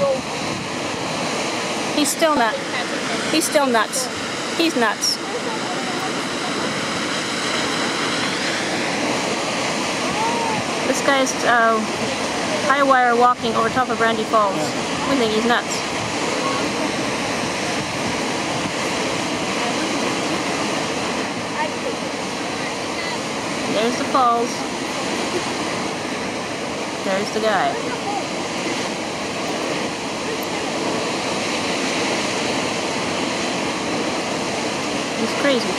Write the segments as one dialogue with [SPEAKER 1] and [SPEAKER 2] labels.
[SPEAKER 1] He's still nuts. He's still nuts. He's nuts. This guy's high wire walking over top of Brandywine Falls. We think he's nuts. There's the falls. There's the guy. He's crazy.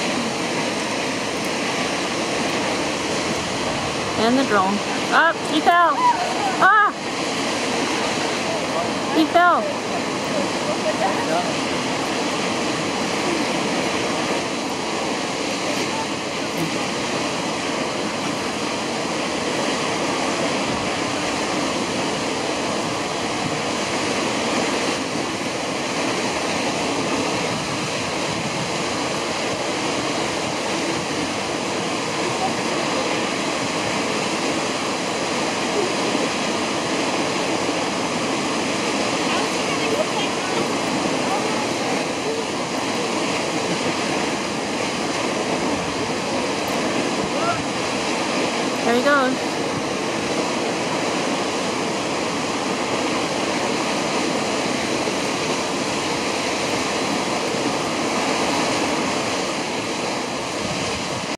[SPEAKER 1] And the drone. Ah! He fell! Ah! He fell!